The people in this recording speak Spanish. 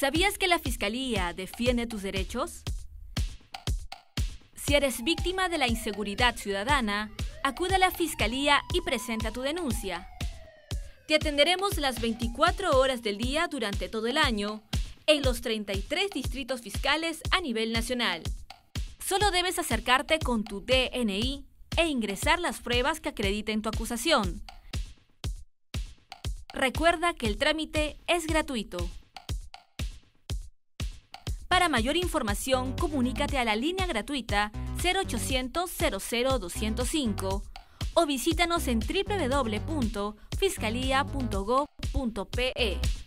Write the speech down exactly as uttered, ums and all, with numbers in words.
¿Sabías que la Fiscalía defiende tus derechos? Si eres víctima de la inseguridad ciudadana, acude a la Fiscalía y presenta tu denuncia. Te atenderemos las veinticuatro horas del día durante todo el año, en los treinta y tres distritos fiscales a nivel nacional. Solo debes acercarte con tu D N I e ingresar las pruebas que acrediten tu acusación. Recuerda que el trámite es gratuito. Para mayor información, comunícate a la línea gratuita cero ochocientos, cero cero, doscientos cinco o visítanos en doble u doble u doble u punto fiscalía punto gob punto pe.